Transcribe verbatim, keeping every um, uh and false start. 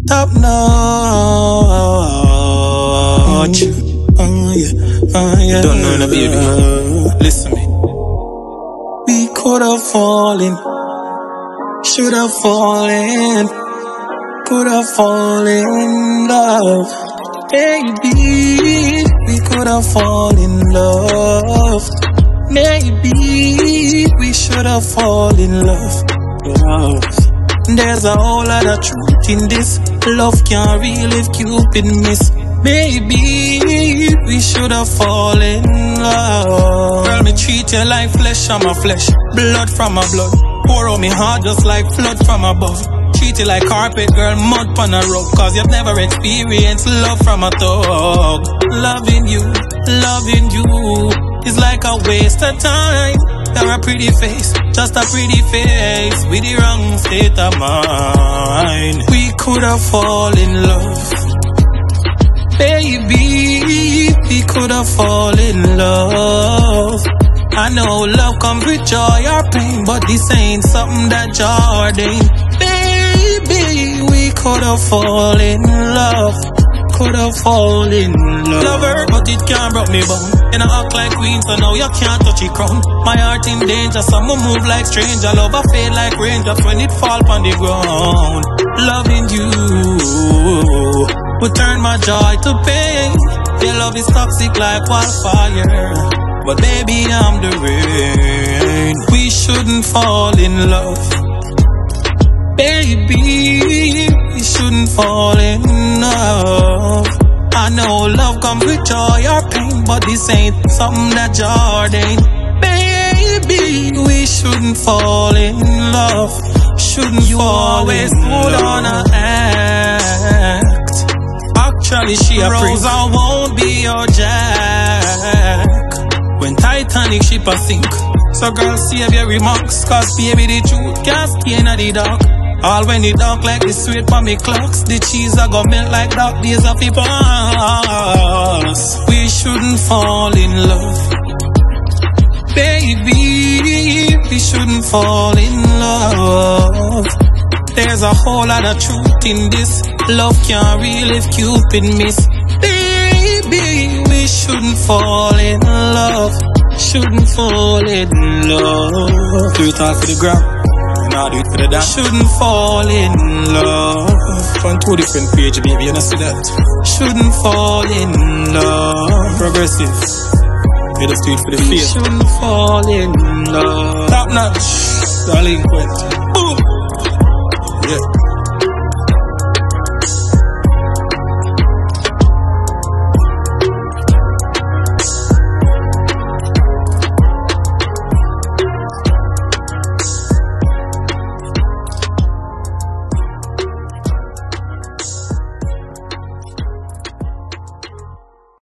top notch. Oh yeah, oh yeah. Don't know the baby. Listen me. We could have fallen, should have fallen, could have fallen in love. Maybe we could have fallen in love. Maybe we should have fallen in love. Love. There's a whole lot of truth in this. Love can't really if Cupid miss. Maybe we should have fallen in love. Girl, me treat you like flesh on my flesh, blood from my blood. Pour on me heart just like flood from above. Treat you like carpet, girl, mud on a rug. Cause you've never experienced love from a thug. Loving you, loving you is like a waste of time. You're a pretty face, just a pretty face with the wrong state of mind. We could have fallen in love. Baby, we could have fallen in love. I know love comes with joy or pain, but this ain't something that Jordan. Baby, we could have fallen in love. Could have fallen in love. Love her, but it can't break me bone. And I act like queen, so now you can't touch it crown. My heart in danger, some move like stranger. Love I fade like rain, just when it fall on the ground. Loving you would turn my joy to pain. Your love is toxic like wildfire, but baby, I'm the rain. We shouldn't fall in love. Baby, we shouldn't fall in love. I know love comes with joy or pain, but this ain't something that Jordan. Baby, we shouldn't fall in love. Shouldn't you always hold on a act. Actually, she a Rose, I won't be your Jack. When Titanic ship a sink, so girl save your remarks, cause baby the truth can't stay in the dark. All when it dark like the sweet for me clocks, the cheese I go melt like dark days of the past. We shouldn't fall in love. Baby, we shouldn't fall in love. There's a whole lot of truth in this. Love can't really if Cupid miss. Baby, we shouldn't fall in love. Shouldn't fall in love. Do it all for the ground, and I'll do it for the dance. Shouldn't fall in love. On two different pages, baby, you know see that. Shouldn't fall in love. Progressive. You just do it for the feel. Shouldn't fall in love. Top notch. Delinquent. Boom.